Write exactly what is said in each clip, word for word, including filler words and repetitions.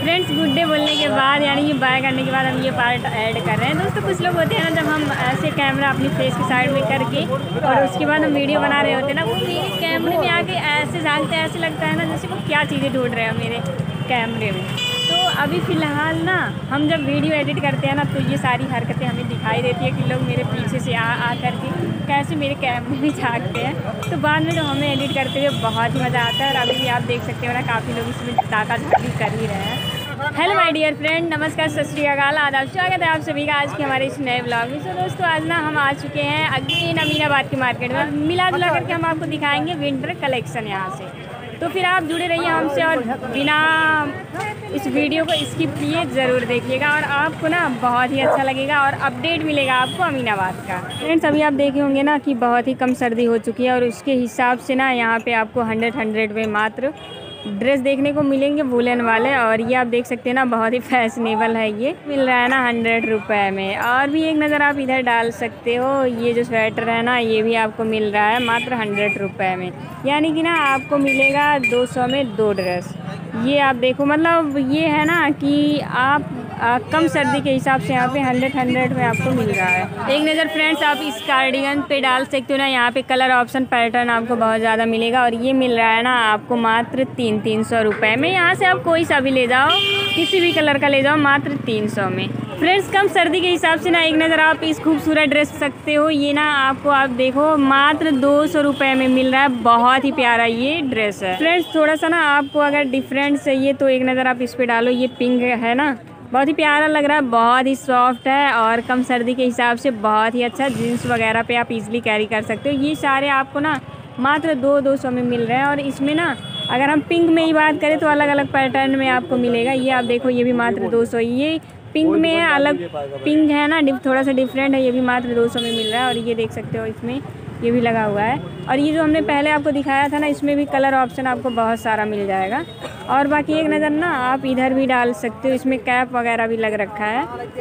Friends good day बोलने के बाद यानी कि बाय करने के बाद हम ये पार्ट ऐड कर रहे हैं। दोस्तों कुछ लोग होते हैं ना, जब हम ऐसे कैमरा अपनी फेस के साइड में करके और उसके बाद हम वीडियो बना रहे होते हैं ना, वो मेरे कैमरे में आके ऐसे झांकते हैं, ऐसे लगता है ना जैसे वो क्या चीज़ें ढूंढ रहे हैं मेरे कैमरे में। तो अभी फ़िलहाल ना हम जब वीडियो एडिट करते हैं ना, तो ये सारी हरकतें हमें दिखाई देती है कि लोग मेरे पीछे से आ आ करके कैसे मेरे कैमरे में झांकते हैं। तो बाद में जो हमें एडिट करते हुए बहुत ही मज़ा आता है। और अभी भी आप देख सकते हो ना, काफ़ी लोग इसमें ताका झांकी कर ही रहे हैं। हेलो माय डियर फ्रेंड, नमस्कार, सत श्री अकाल, आदाब, स्वागत है आप सभी का आज के हमारे इस नए ब्लॉग में। तो दोस्तों आज ना हम आ चुके हैं अगेन अमीनाबाद की मार्केट में। मिला जुला करके हम आपको दिखाएंगे विंटर कलेक्शन यहाँ से। तो फिर आप जुड़े रहिए हमसे और बिना इस वीडियो को स्किप किए ज़रूर देखिएगा और आपको ना बहुत ही अच्छा लगेगा और अपडेट मिलेगा आपको अमीनाबाद का। फ्रेंड्स अभी आप देखे होंगे ना कि बहुत ही कम सर्दी हो चुकी है और उसके हिसाब से ना यहाँ पे आपको हंड्रेड हंड्रेड में मात्र ड्रेस देखने को मिलेंगे वुलन वाले। और ये आप देख सकते हैं ना, बहुत ही फैशनेबल है, ये मिल रहा है ना हंड्रेड रुपए में। और भी एक नज़र आप इधर डाल सकते हो, ये जो स्वेटर है ना ये भी आपको मिल रहा है मात्र हंड्रेड रुपए में। यानी कि ना आपको मिलेगा दो सौ में दो ड्रेस। ये आप देखो, मतलब ये है ना कि आप आ, कम सर्दी के हिसाब से यहाँ पे हंड्रेड हंड्रेड में आपको मिल रहा है। एक नज़र फ्रेंड्स आप इस कार्डिगन पे डाल सकते हो ना, यहाँ पे कलर ऑप्शन पैटर्न आपको बहुत ज़्यादा मिलेगा। और ये मिल रहा है ना आपको मात्र तीन तीन सौ रुपये में। यहाँ से आप कोई सा भी ले जाओ, किसी भी कलर का ले जाओ, मात्र तीन सौ में। फ्रेंड्स कम सर्दी के हिसाब से ना एक नज़र आप इस खूबसूरत ड्रेस सकते हो। ये ना आपको आप देखो मात्र दो सौ रुपये में मिल रहा है। बहुत ही प्यारा ये ड्रेस है। फ्रेंड्स थोड़ा सा ना आपको अगर डिफरेंट चाहिए तो एक नज़र आप इस पर डालो, ये पिंक है ना, बहुत ही प्यारा लग रहा है, बहुत ही सॉफ्ट है और कम सर्दी के हिसाब से बहुत ही अच्छा। जीन्स वगैरह पे आप इजीली कैरी कर सकते हो। ये सारे आपको ना मात्र दो दो सौ में मिल रहे हैं। और इसमें ना अगर हम पिंक में ही बात करें तो अलग अलग पैटर्न में आपको मिलेगा। ये आप देखो, ये भी मात्र दो सौ, ये पिंक में है, अलग पिंक है ना, थोड़ा सा डिफरेंट है, ये भी मात्र दो सौ में मिल रहा है। और ये देख सकते हो इसमें ये भी लगा हुआ है। और ये जो हमने पहले आपको दिखाया था ना, इसमें भी कलर ऑप्शन आपको बहुत सारा मिल जाएगा। और बाकी एक नज़र ना आप इधर भी डाल सकते हो, इसमें कैप वगैरह भी लग रखा है।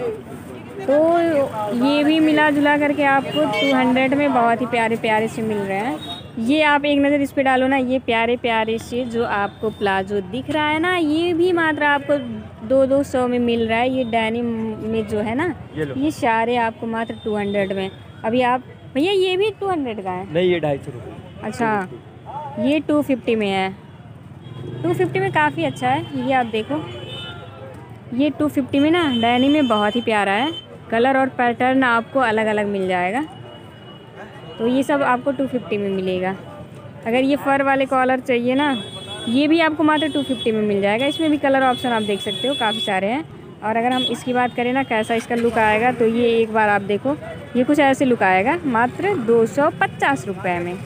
तो ये भी मिला जुला करके आपको टू हंड्रेड में बहुत ही प्यारे प्यारे से मिल रहे हैं। ये आप एक नज़र इस पे डालो ना, ये प्यारे प्यारे से जो आपको प्लाजो दिख रहा है ना, ये भी मात्र आपको दो दो सौ में मिल रहा है। ये डेनिम में जो है ना, ये सारे आपको मात्र टू हंड्रेड में। अभी आप भैया ये भी टू हंड्रेड का है? नहीं, ये ढाई सौ रुपये। अच्छा, ये टू फिफ्टी में है। टू फिफ्टी में काफ़ी अच्छा है। ये आप देखो, ये टू फिफ्टी में ना डेनिम में बहुत ही प्यारा है। कलर और पैटर्न आपको अलग अलग मिल जाएगा। तो ये सब आपको टू फिफ्टी में मिलेगा। अगर ये फ़र वाले कॉलर चाहिए ना, ये भी आपको मात्र टू फिफ्टी में मिल जाएगा। इसमें भी कलर ऑप्शन आप देख सकते हो, काफ़ी सारे हैं। और अगर हम इसकी बात करें ना कैसा इसका लुक आएगा, तो ये एक बार आप देखो, ये कुछ ऐसे लुक आएगा मात्र दो सौ पचास रुपये में।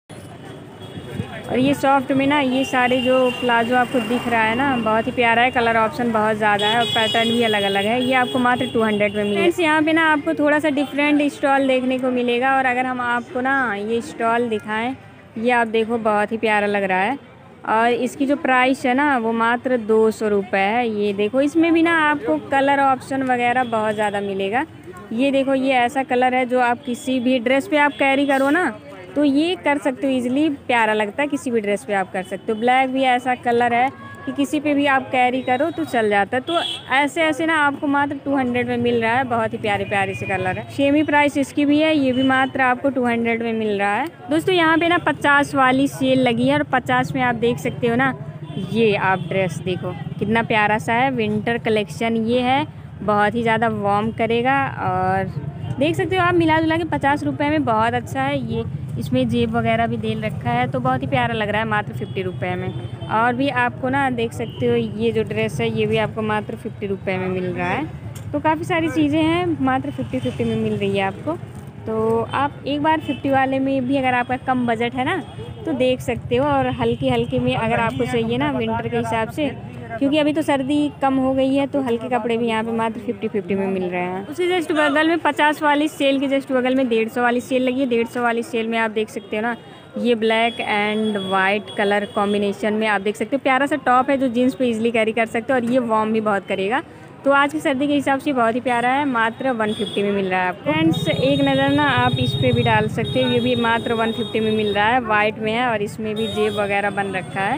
और ये सॉफ्ट में ना ये सारे जो प्लाजो आपको दिख रहा है ना, बहुत ही प्यारा है, कलर ऑप्शन बहुत ज़्यादा है और पैटर्न भी अलग अलग है। ये आपको मात्र टू हंड्रेड में मिलेगा। फ्रेंड्स यहाँ पे ना आपको थोड़ा सा डिफरेंट स्टॉल देखने को मिलेगा। और अगर हम आपको ना ये स्टॉल दिखाएं, ये आप देखो बहुत ही प्यारा लग रहा है। और इसकी जो प्राइस है ना वो मात्र दो सौ रुपये है। ये देखो, इसमें भी ना आपको कलर ऑप्शन वगैरह बहुत ज़्यादा मिलेगा। ये देखो, ये ऐसा कलर है जो आप किसी भी ड्रेस पे आप कैरी करो ना, तो ये कर सकते हो इजीली, प्यारा लगता है, किसी भी ड्रेस पे आप कर सकते हो। ब्लैक भी ऐसा कलर है कि किसी पे भी आप कैरी करो तो चल जाता है। तो ऐसे ऐसे ना आपको मात्र टू हंड्रेड में मिल रहा है। बहुत ही प्यारे प्यारे से कलर है। सेम ही प्राइस इसकी भी है, ये भी मात्र आपको टू हंड्रेड में मिल रहा है। दोस्तों यहाँ पे ना पचास वाली सेल लगी है और पचास में आप देख सकते हो ना, ये आप ड्रेस देखो कितना प्यारा सा है। विंटर कलेक्शन ये है, बहुत ही ज़्यादा वार्म करेगा। और देख सकते हो आप मिला जुला के पचास रुपये में बहुत अच्छा है। ये इसमें जेब वगैरह भी दे रखा है, तो बहुत ही प्यारा लग रहा है मात्र फिफ्टी रुपये में। और भी आपको ना देख सकते हो, ये जो ड्रेस है ये भी आपको मात्र फिफ्टी रुपये में मिल रहा है। तो काफ़ी सारी चीज़ें हैं, मात्र फिफ्टी फिफ्टी में मिल रही है आपको। तो आप एक बार फिफ्टी वाले में भी अगर आपका कम बजट है ना तो देख सकते हो। और हल्की हल्की में अगर आपको चाहिए ना विंटर के हिसाब से, क्योंकि अभी तो सर्दी कम हो गई है, तो हल्के कपड़े भी यहाँ पे मात्र फिफ्टी फिफ्टी में मिल रहे हैं। उसी जस्ट बगल में पचास वाली सेल के जस्ट बगल में डेढ़ सौ वाली सेल लगी है। डेढ़ सौ वाली सेल में आप देख सकते हो ना, ये black and white colour combination में आप देख सकते हो, प्यारा सा टॉप है जो जीन्स पे इजीली कैरी कर सकते हो। और ये वार्म भी बहुत करेगा। तो आज की सर्दी के हिसाब से बहुत ही प्यारा है, मात्र वन फिफ्टी में मिल रहा है आपको। फ्रेंड्स एक नज़र ना आप इस पर भी डाल सकते हो, ये भी मात्र वन फिफ्टी में मिल रहा है, वाइट में है और इसमें भी जेब वगैरह बन रखा है।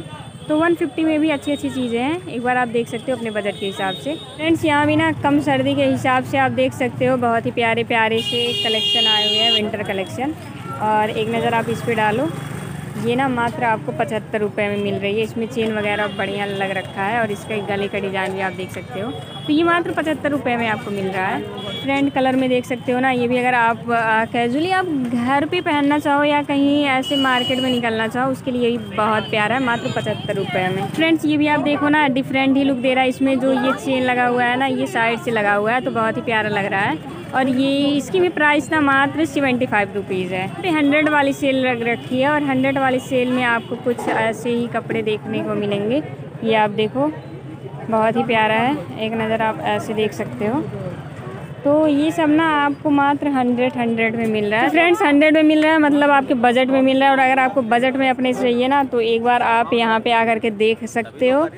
तो वन फिफ्टी में भी अच्छी अच्छी चीज़ें हैं, एक बार आप देख सकते हो अपने बजट के हिसाब से। फ्रेंड्स यहाँ भी ना कम सर्दी के हिसाब से आप देख सकते हो बहुत ही प्यारे प्यारे से कलेक्शन आए हुए हैं, विंटर कलेक्शन। और एक नज़र आप इस पर डालो, ये ना मात्र आपको पचहत्तर रुपये में मिल रही है। इसमें चेन वगैरह बढ़िया लग रखा है और इसका गले का डिज़ाइन भी आप देख सकते हो। तो ये मात्र पचहत्तर रुपये में आपको मिल रहा है। फ्रेंड कलर में देख सकते हो ना, ये भी अगर आप कैजुअली आप घर पे पहनना चाहो या कहीं ऐसे मार्केट में निकलना चाहो उसके लिए ये बहुत प्यारा है, मात्र पचहत्तर रुपये में। फ्रेंड्स ये भी आप देखो ना, डिफरेंट ही लुक दे रहा है। इसमें जो ये चेन लगा हुआ है ना, ये साइड से लगा हुआ है तो बहुत ही प्यारा लग रहा है। और ये इसकी भी प्राइस ना मात्र सेवेंटी फाइव रुपीज़ है। फिर हंड्रेड वाली सेल लग रखी है और हंड्रेड वाली सेल में आपको कुछ ऐसे ही कपड़े देखने को मिलेंगे। ये आप देखो बहुत ही प्यारा है, एक नज़र आप ऐसे देख सकते हो। तो ये सब ना आपको मात्र हंड्रेड हंड्रेड में मिल रहा है। फ्रेंड्स हंड्रेड में मिल रहा है मतलब आपके बजट में मिल रहा है। और अगर आपको बजट में अपने से चाहिए ना तो एक बार आप यहाँ पे आकर के देख सकते हो।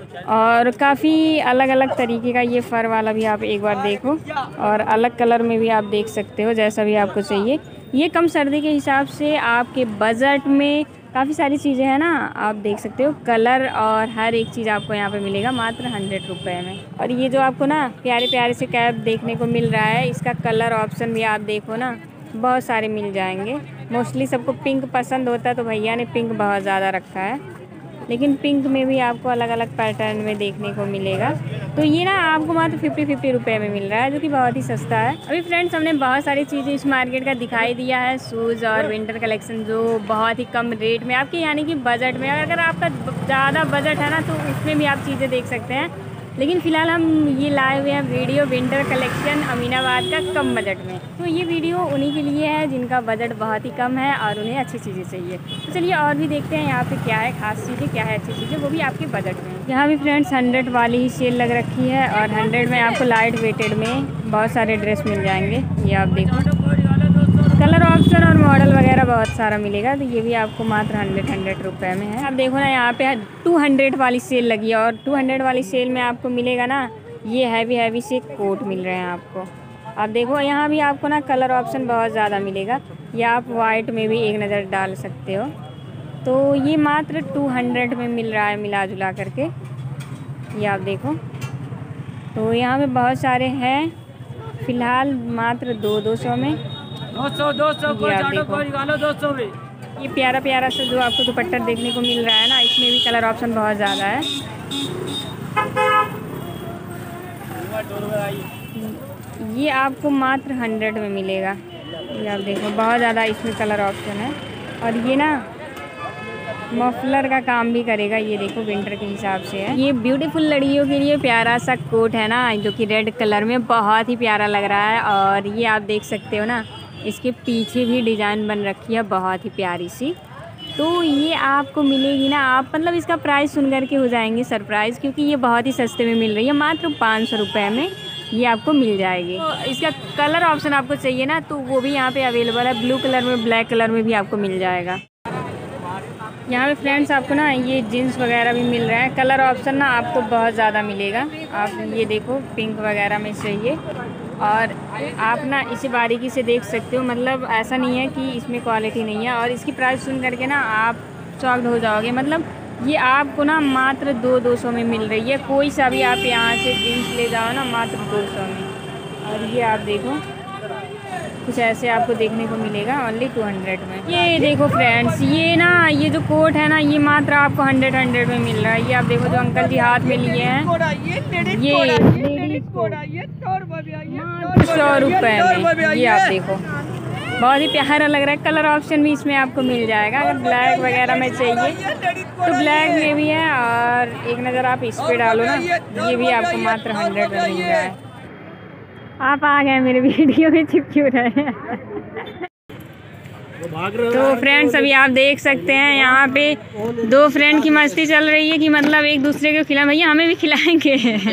और काफ़ी अलग अलग तरीके का ये फ़र वाला भी आप एक बार देखो, और अलग कलर में भी आप देख सकते हो, जैसा भी आपको चाहिए। ये कम सर्दी के हिसाब से आपके बजट में काफ़ी सारी चीज़ें हैं ना, आप देख सकते हो। कलर और हर एक चीज़ आपको यहाँ पे मिलेगा मात्र हंड्रेड रुपये में। और ये जो आपको ना प्यारे प्यारे से कैप देखने को मिल रहा है, इसका कलर ऑप्शन भी आप देखो ना, बहुत सारे मिल जाएंगे। मोस्टली सबको पिंक पसंद होता है तो भैया ने पिंक बहुत ज़्यादा रखा है, लेकिन पिंक में भी आपको अलग अलग पैटर्न में देखने को मिलेगा। तो ये ना आपको मात्र फिफ्टी फिफ्टी रुपये में मिल रहा है, जो कि बहुत ही सस्ता है। अभी फ्रेंड्स हमने बहुत सारी चीज़ें इस मार्केट का दिखाई दिया है, शूज़ और विंटर कलेक्शन जो बहुत ही कम रेट में आपके यानी कि बजट में। अगर आपका ज़्यादा बजट है ना तो उसमें भी आप चीज़ें देख सकते हैं। लेकिन फ़िलहाल हम ये लाए हुए हैं वीडियो विंटर कलेक्शन अमीनाबाद का कम बजट में। तो ये वीडियो उन्हीं के लिए है जिनका बजट बहुत ही कम है और उन्हें अच्छी चीज़ें चाहिए। तो चलिए और भी देखते हैं यहाँ पे क्या है खास चीज़ें, क्या है अच्छी चीज़ें, वो भी आपके बजट में। यहाँ भी फ्रेंड्स हंड्रेड वाली ही सेल लग रखी है और हंड्रेड में आपको लाइट वेटेड में बहुत सारे ड्रेस मिल जाएंगे। ये आप देखो, कलर ऑप्शन और मॉडल वगैरह बहुत सारा मिलेगा। तो ये भी आपको मात्र हंड्रेड हंड्रेड रुपये में है। आप देखो ना यहाँ पे टू हंड्रेड वाली सेल लगी है और टू हंड्रेड वाली सेल में आपको मिलेगा ना ये हैवी हैवी से कोट मिल रहे हैं आपको। आप देखो यहाँ भी आपको ना कलर ऑप्शन बहुत ज़्यादा मिलेगा, या आप वाइट में भी एक नज़र डाल सकते हो। तो ये मात्र टू हंड्रेड में मिल रहा है मिला जुला करके, ये आप देखो। तो यहाँ पे बहुत सारे हैं, फ़िलहाल मात्र दो दो सौ में दो सौ दो सौ ये आप देखो। दो सौ में ये प्यारा प्यारा सा जो आपको दुपट्टा देखने को मिल रहा है ना, इसमें भी कलर ऑप्शन बहुत ज़्यादा है। ये आपको मात्र हंड्रेड में मिलेगा। ये आप देखो बहुत ज़्यादा इसमें कलर ऑप्शन है। और ये ना मफलर का काम भी करेगा, ये देखो विंटर के हिसाब से है। ये ब्यूटीफुल लड़कियों के लिए प्यारा सा कोट है ना, जो कि रेड कलर में बहुत ही प्यारा लग रहा है। और ये आप देख सकते हो ना, इसके पीछे भी डिज़ाइन बन रखी है बहुत ही प्यारी सी। तो ये आपको मिलेगी ना, आप मतलब इसका प्राइस सुन कर के हो जाएंगे सरप्राइज़, क्योंकि ये बहुत ही सस्ते में मिल रही है, मात्र पाँच सौ रुपये में ये आपको मिल जाएगी। तो इसका कलर ऑप्शन आपको चाहिए ना तो वो भी यहाँ पे अवेलेबल है, ब्लू कलर में, ब्लैक कलर में भी आपको मिल जाएगा। यहाँ पे फ्रेंड्स आपको ना ये जीन्स वगैरह भी मिल रहा है। कलर ऑप्शन ना आपको बहुत ज़्यादा मिलेगा। आप ये देखो पिंक वगैरह में चाहिए और आप ना इसे बारीकी से देख सकते हो, मतलब ऐसा नहीं है कि इसमें क्वालिटी नहीं है। और इसकी प्राइस सुन करके ना आप शॉक्ड हो जाओगे, मतलब ये आपको ना मात्र दो दो सौ में मिल रही है। कोई सा भी आप यहाँ से जीन्स ले जाओ ना मात्र दो सौ में। और ये आप देखो कुछ ऐसे आपको देखने को मिलेगा ओनली टू हंड्रेड में। ये देखो फ्रेंड्स, ये ना ये जो कोट है ना ये मात्र आपको हंड्रेड हंड्रेड में मिल रहा है। ये आप देखो जो अंकल जी हाथ में लिए हैं, ये सौ रुपये में। ये आप देखो बहुत ही प्यारा लग रहा है। कलर ऑप्शन भी इसमें आपको मिल जाएगा, अगर ब्लैक वगैरह में चाहिए तो ब्लैक में भी है। और एक नज़र आप इस पे डालो ना, ये भी आपको मात्र हंड्रेड में मिल रहा है। आप आ गए मेरे वीडियो में, चिप क्यों रहे हैं? तो फ्रेंड्स अभी आप देख सकते हैं यहाँ पे दो फ्रेंड की मस्ती चल रही है कि मतलब एक दूसरे को खिला, भैया हमें भी खिलाएंगे।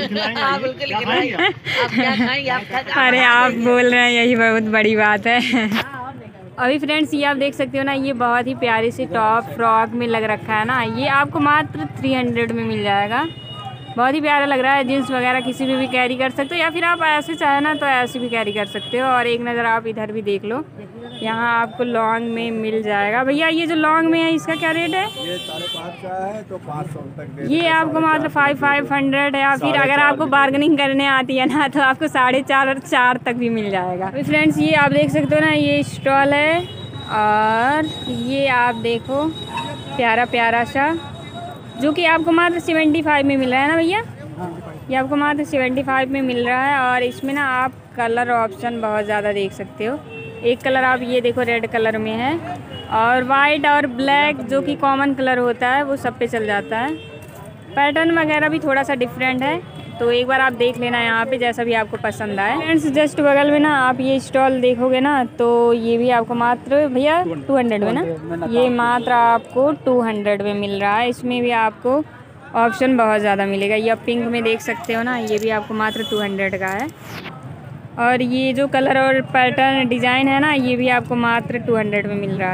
अरे आप बोल रहे हैं यही बहुत बड़ी बात है। अभी फ्रेंड्स ये आप देख सकते हो ना, ये बहुत ही प्यारी सी टॉप फ्रॉक में लग रखा है ना, ये आपको मात्र थ्री हंड्रेड में मिल जाएगा। बहुत ही प्यारा लग रहा है। जीन्स वगैरह किसी भी भी कैरी कर सकते हो, या फिर आप ऐसे चाहे ना तो ऐसे भी कैरी कर सकते हो। और एक नज़र आप इधर भी देख लो, यहाँ आपको लॉन्ग में मिल जाएगा। भैया ये जो लॉन्ग में है इसका क्या रेट है? ये साढ़े पाँच का है तो पाँच सौ तक दे ये आपको मात्र फाइव फाइव हंड्रेड है, या फिर अगर आपको बार्गेनिंग करने आती है ना तो आपको साढ़े चार और चार तक भी मिल जाएगा। तो फ्रेंड्स ये आप देख सकते हो ना, ये स्टॉल है और ये आप देखो प्यारा प्यारा सा, जो कि आपको मात्र सेवेंटी फाइव में मिल रहा है ना भैया? ये आपको मात्र सेवेंटी फाइव में मिल रहा है। और इसमें ना आप कलर ऑप्शन बहुत ज़्यादा देख सकते हो। एक कलर आप ये देखो रेड कलर में है, और वाइट और ब्लैक जो कि कॉमन कलर होता है वो सब पे चल जाता है। पैटर्न वगैरह भी थोड़ा सा डिफरेंट है, तो एक बार आप देख लेना यहाँ पे जैसा भी आपको पसंद आए। फ्रेंड्स जस्ट बगल में ना आप ये स्टॉल देखोगे ना तो ये भी आपको मात्र भैया टू हंड्रेड में ना, ये मात्र आपको टू हंड्रेड में मिल रहा है। इसमें भी आपको ऑप्शन बहुत ज़्यादा मिलेगा। ये आप पिंक में देख सकते हो ना, ये भी आपको मात्र टू हंड्रेड का है। और ये जो कलर और पैटर्न डिज़ाइन है ना, ये भी आपको मात्र टू हंड्रेड में मिल रहा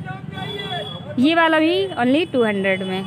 है। ये वाला भी ओनली टू हंड्रेड में।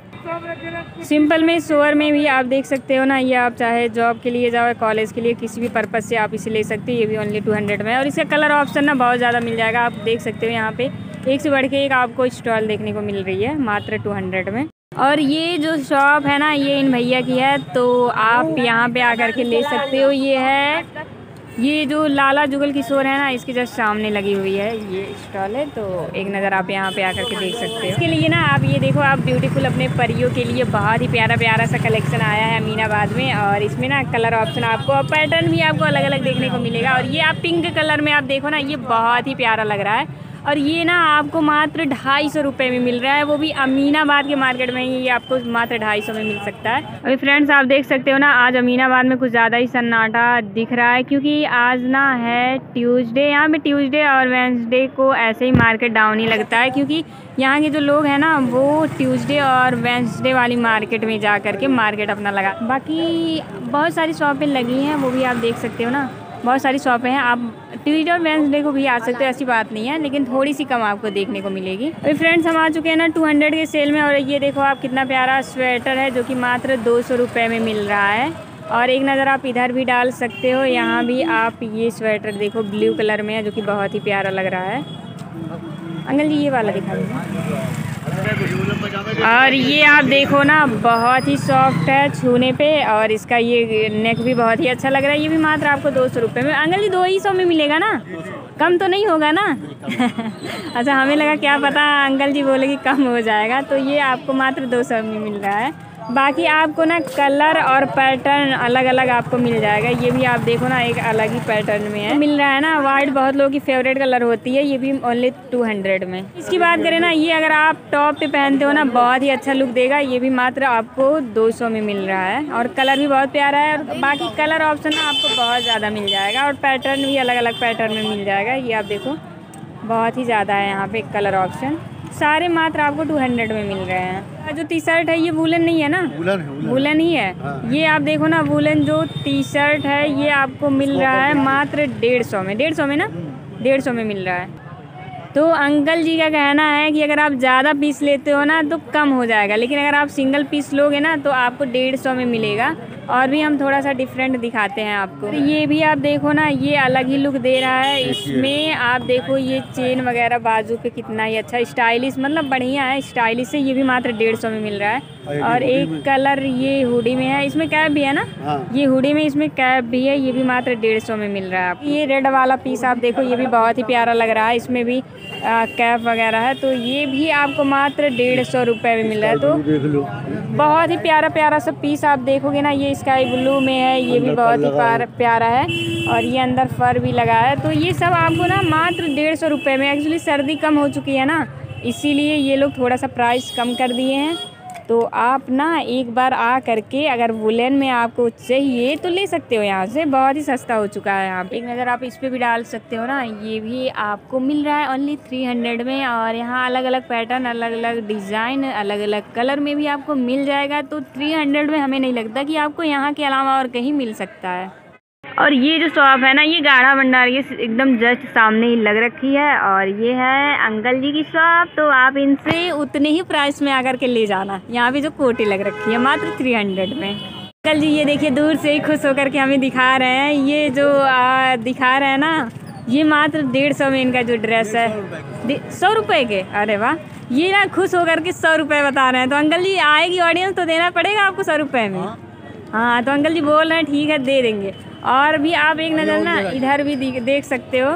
सिंपल में सोअर में भी आप देख सकते हो ना, ये आप चाहे जॉब के लिए जाओ, कॉलेज के लिए, किसी भी पर्पज़ से आप इसे ले सकते हो। ये भी ओनली टू हंड्रेड में, और इसका कलर ऑप्शन ना बहुत ज़्यादा मिल जाएगा। आप देख सकते हो यहाँ पे एक से बढ़ के एक आपको स्टॉल देखने को मिल रही है मात्र टू हंड्रेड में। और ये जो शॉप है ना, ये इन भैया की है, तो आप यहाँ पे आकर के ले सकते हो। ये है ये जो लाला जुगल किशोर है ना, इसके जस्ट सामने लगी हुई है ये स्टॉल है, तो एक नज़र आप यहाँ पे आकर के देख सकते हो। इसके लिए ना आप ये देखो, आप ब्यूटीफुल अपने परियों के लिए बहुत ही प्यारा प्यारा सा कलेक्शन आया है अमीनाबाद में। और इसमें ना कलर ऑप्शन आपको और पैटर्न भी आपको अलग अलग देखने को मिलेगा। और ये आप पिंक कलर में आप देखो ना, ये बहुत ही प्यारा लग रहा है। और ये ना आपको मात्र ढाई सौ रुपये में मिल रहा है, वो भी अमीनाबाद के मार्केट में ही ये आपको मात्र ढाई सौ में मिल सकता है। अभी फ्रेंड्स आप देख सकते हो ना, आज अमीनाबाद में कुछ ज़्यादा ही सन्नाटा दिख रहा है, क्योंकि आज ना है ट्यूसडे। यहाँ पे ट्यूसडे और वेंसडे को ऐसे ही मार्केट डाउन ही लगता है, क्योंकि यहाँ के जो लोग हैं ना वो ट्यूसडे और वेंसडे वाली मार्केट में जा कर के मार्केट अपना लगा। बाकी बहुत सारी शॉपें लगी हैं, वो भी आप देख सकते हो ना, बहुत सारी शॉपें हैं। आप ट्यूसडे और वेंसडे को भी आ सकते हो, ऐसी बात नहीं है, लेकिन थोड़ी सी कम आपको देखने को मिलेगी। अभी फ्रेंड्स हम आ चुके हैं ना टू हंड्रेड के सेल में, और ये देखो आप कितना प्यारा स्वेटर है जो कि मात्र दो सौ रुपये में मिल रहा है। और एक नज़र आप इधर भी डाल सकते हो, यहाँ भी आप ये स्वेटर देखो ब्लू कलर में है, जो कि बहुत ही प्यारा लग रहा है। अंकल जी ये वाला दिखा दीजिए। और ये आप देखो ना, बहुत ही सॉफ्ट है छूने पे, और इसका ये नेक भी बहुत ही अच्छा लग रहा है। ये भी मात्र आपको दो सौ रुपये में। अंकल जी दो ही सौ में मिलेगा ना, कम तो नहीं होगा ना? अच्छा हमें लगा क्या पता अंकल जी बोले कि कम हो जाएगा, तो ये आपको मात्र दो सौ में मिल रहा है। बाकी आपको ना कलर और पैटर्न अलग अलग आपको मिल जाएगा। ये भी आप देखो ना, एक अलग ही पैटर्न में है मिल रहा है ना। वाइट बहुत लोगों की फेवरेट कलर होती है, ये भी ओनली टू हंड्रेड में। इसकी बात करें ना, ये अगर आप टॉप पे पहनते हो ना, बहुत ही अच्छा लुक देगा। ये भी मात्र आपको दो सौ में मिल रहा है, और कलर भी बहुत प्यारा है। और बाकी कलर ऑप्शन ना आपको बहुत ज़्यादा मिल जाएगा, और पैटर्न भी अलग अलग पैटर्न में मिल जाएगा। ये आप देखो बहुत ही ज़्यादा है यहाँ पे कलर ऑप्शन, सारे मात्र आपको टू हंड्रेड में मिल रहे हैं। जो टी शर्ट है ये वूलन नहीं है ना, वूलन है, वूलन ही है। हाँ। ये आप देखो ना, वूलन जो टी शर्ट है ये आपको मिल रहा है मात्र डेढ़ सौ में। डेढ़ सौ में ना, डेढ़ सौ में मिल रहा है। तो अंकल जी का कहना है कि अगर आप ज़्यादा पीस लेते हो ना तो कम हो जाएगा, लेकिन अगर आप सिंगल पीस लोगे ना तो आपको डेढ़ सौ में मिलेगा। और भी हम थोड़ा सा डिफरेंट दिखाते हैं आपको। तो ये भी आप देखो ना, ये अलग ही लुक दे रहा है। इसमें आप देखो ये चेन वगैरह बाजू पे कितना ही अच्छा स्टाइलिश, मतलब बढ़िया है स्टाइलिश है। ये भी मात्र डेढ़ सौ में मिल रहा है। और एक कलर ये हुडी में है, इसमें कैप भी है ना, ये हुडी में इसमें कैप भी है। ये भी मात्र डेढ़ सौ में मिल रहा है। आप ये रेड वाला पीस आप देखो, ये भी बहुत ही प्यारा लग रहा है। इसमें भी आ, कैप वगैरह है, तो ये भी आपको मात्र डेढ़ सौ रुपये में मिल रहा है। तो बहुत ही प्यारा प्यारा सा पीस आप देखोगे ना, ये स्काई ब्लू में है, ये भी बहुत ही प्यारा है। और ये अंदर फर भी लगा है। तो ये सब आपको ना मात्र डेढ़ सौ रुपये में। एक्चुअली सर्दी कम हो चुकी है ना, इसीलिए ये लोग थोड़ा सा प्राइस कम कर दिए हैं। तो आप ना एक बार आ करके अगर वुलन में आपको चाहिए तो ले सकते हो, यहाँ से बहुत ही सस्ता हो चुका है। यहाँ एक नज़र आप इस पर भी डाल सकते हो ना, ये भी आपको मिल रहा है ओनली थ्री हंड्रेड में। और यहाँ अलग अलग पैटर्न, अलग अलग डिज़ाइन, अलग अलग कलर में भी आपको मिल जाएगा। तो थ्री हंड्रेड में हमें नहीं लगता कि आपको यहाँ के अलावा और कहीं मिल सकता है। और ये जो शॉप है ना, ये गाढ़ा भंडार ये एकदम जस्ट सामने ही लग रखी है। और ये है अंकल जी की शॉप, तो आप इनसे उतने ही प्राइस में आकर के ले जाना। यहाँ भी जो कोटी लग रखी है मात्र थ्री हंड्रेड में। अंकल जी ये देखिए दूर से ही खुश होकर के हमें दिखा रहे हैं। ये जो आ, दिखा रहे हैं ना, ये मात्र डेढ़ सौ में इनका जो ड्रेस है, सौ रुपये के। अरे वाह, ये ना खुश होकर के सौ रुपये बता रहे हैं। तो अंकल जी आएगी ऑडियंस तो देना पड़ेगा आपको सौ रुपये में। हाँ तो अंकल जी बोल रहे हैं ठीक है दे देंगे। और भी आप एक नज़र ना इधर भी देख सकते हो,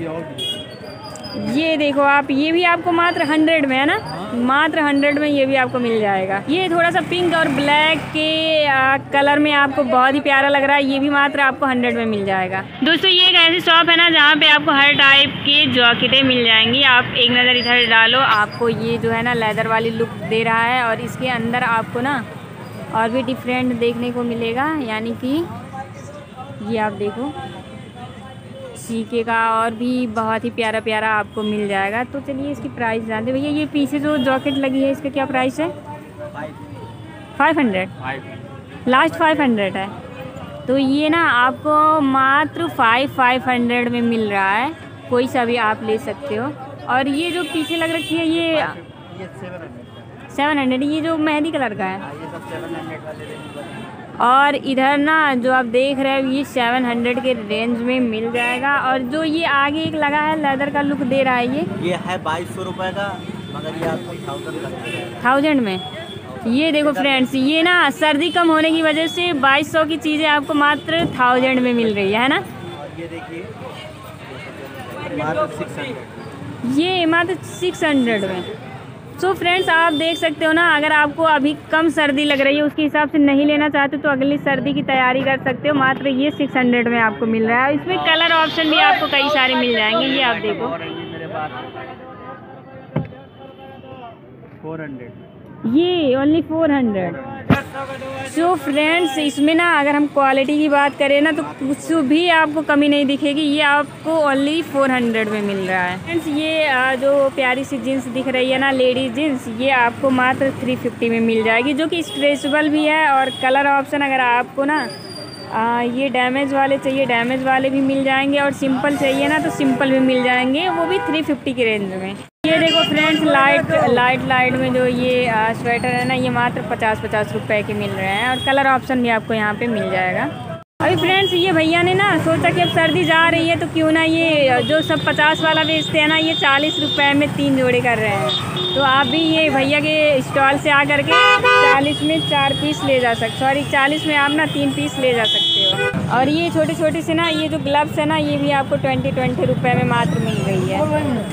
ये देखो आप, ये भी आपको मात्र हंड्रेड में है ना, मात्र हंड्रेड में ये भी आपको मिल जाएगा। ये थोड़ा सा पिंक और ब्लैक के आ, कलर में आपको बहुत ही प्यारा लग रहा है, ये भी मात्र आपको हंड्रेड में मिल जाएगा। दोस्तों ये एक ऐसी शॉप है ना जहाँ पे आपको हर टाइप की जैकेटें मिल जाएंगी। आप एक नज़र इधर डालो, आपको ये जो है ना लेदर वाली लुक दे रहा है और इसके अंदर आपको ना और भी डिफरेंट देखने को मिलेगा, यानी कि ये आप देखो सीके का और भी बहुत ही प्यारा प्यारा आपको मिल जाएगा। तो चलिए इसकी प्राइस जानते भैया। ये पीछे जो जैकेट लगी है इसका क्या प्राइस है? Five hundred, last five hundred है। तो ये ना आपको मात्र फाइव फाइव हंड्रेड में मिल रहा है, कोई सा भी आप ले सकते हो। और ये जो पीछे लग रखी है ये सेवन हंड्रेड, ये जो मेहंदी कलर का है। और इधर ना जो आप देख रहे हो ये सेवन हंड्रेड के रेंज में मिल जाएगा। और जो ये आगे एक लगा है लेदर का लुक दे रहा है, ये ये है बाईस सौ रुपये का, मगर ये आपको थाउजेंड का थाउजेंड में। ये देखो फ्रेंड्स, ये ना सर्दी कम होने की वजह से बाईस सौ की चीज़ें आपको मात्र थाउजेंड में मिल रही है ना। ये देखिए मात्र सिक्स हंड्रेड, ये मात्र सिक्स हंड्रेड में। सो फ्रेंड्स आप देख सकते हो ना, अगर आपको अभी कम सर्दी लग रही है उसके हिसाब से नहीं लेना चाहते तो अगली सर्दी की तैयारी कर सकते हो। मात्र ये सिक्स हंड्रेड में आपको मिल रहा है। इसमें कलर ऑप्शन भी आपको कई सारे मिल जाएंगे, ये आप देखो फोर हंड्रेड, ये only four hundred. So friends इसमें ना अगर हम क्वालिटी की बात करें ना तो कुछ भी आपको कमी नहीं दिखेगी, ये आपको ओनली फोर हंड्रेड में मिल रहा है। फ्रेंड्स ये आ, जो प्यारी सी जीन्स दिख रही है ना, लेडीज जीन्स, ये आपको मात्र थ्री फिफ्टी में मिल जाएगी, जो कि स्ट्रेचेबल भी है। और कलर ऑप्शन अगर आपको ना आ, ये डैमेज वाले चाहिए डैमेज वाले भी मिल जाएंगे, और सिंपल चाहिए ना तो सिंपल भी मिल जाएंगे, वो भी थ्री फिफ्टी की रेंज में। ये देखो फ्रेंड्स लाइट लाइट लाइट में जो ये स्वेटर है ना, ये मात्र पचास पचास रुपए के मिल रहे हैं। और कलर ऑप्शन भी आपको यहाँ पे मिल जाएगा। अभी फ्रेंड्स ये भैया ने ना सोचा कि अब सर्दी जा रही है तो क्यों ना ये जो सब पचास वाला बेचते हैं ना, ये चालीस रुपए में तीन जोड़े कर रहे हैं। तो आप भी ये भैया के स्टॉल से आ करके चालीस में चार पीस ले जा सकते, सॉरी चालीस में आप ना तीन पीस ले जा सकते हो। और ये छोटे छोटे से ना ये जो ग्लव्स है ना, ये भी आपको ट्वेंटी ट्वेंटी रुपये में मात्र मिल रही है।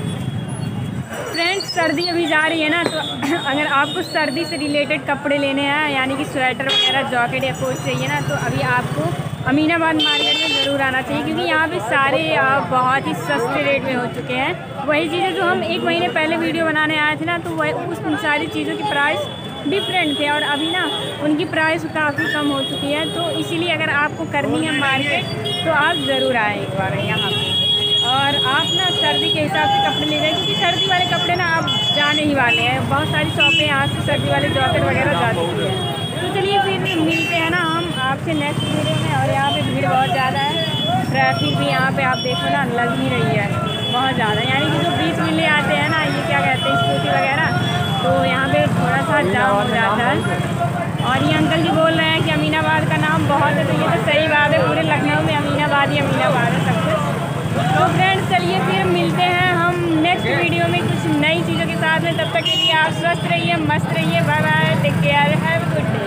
फ्रेंड्स सर्दी अभी जा रही है ना, तो अगर आपको सर्दी से रिलेटेड कपड़े लेने हैं, यानी कि स्वेटर वगैरह जैकेट या कोट चाहिए ना, तो अभी आपको अमीनाबाद मार्केट में ज़रूर आना चाहिए, क्योंकि यहाँ पे सारे बहुत ही सस्ते रेट में हो चुके हैं। वही चीज़ें जो हम एक महीने पहले वीडियो बनाने आए थे ना, तो वह उस उन सारी चीज़ों की प्राइस डिफरेंट थे, और अभी ना उनकी प्राइस काफ़ी कम हो चुकी है। तो इसीलिए अगर आपको करनी है मार्केट तो आप ज़रूर आएँ एक बार यहाँ पर, और आप ना सर्दी के हिसाब से कपड़े ले जाएं, क्योंकि सर्दी वाले कपड़े ना आप जाने ही वाले हैं। बहुत सारी शॉपें यहाँ से सर्दी वाले जैकेट वगैरह जा चुकी है। तो चलिए फिर मिलते हैं ना हम आपसे नेक्स्ट वीडियो में। और यहाँ पे भीड़ बहुत ज़्यादा है, ट्रैफिक भी यहाँ पे आप देखो ना लग ही रही है बहुत ज़्यादा, यानी कि जो बीच में ले आते हैं ना, ये क्या कहते हैं स्कूटी वगैरह, तो यहाँ पे थोड़ा सा जाम हो जाता है। और ये अंकल जी बोल रहे हैं कि अमीनाबाद का नाम बहुत है, तो ये तो सही बात है, पूरे लखनऊ में अमीनाबाद ही अमीनाबाद है सब कुछ। तो फ्रेंड्स चलिए फिर मिलते हैं हम नेक्स्ट वीडियो में कुछ नई चीज़ों के साथ में। तब तक के लिए आप स्वस्थ रहिए, मस्त रहिए, bye bye, take care, have a good day.